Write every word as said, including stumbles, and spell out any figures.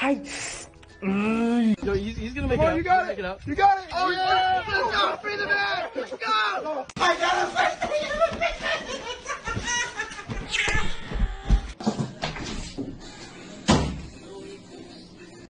I. Mm. Yo, he's, he's gonna make Come it on, up. you got He's it. gonna make You got it. Oh, yeah! Let's go! Free the man! Let's go!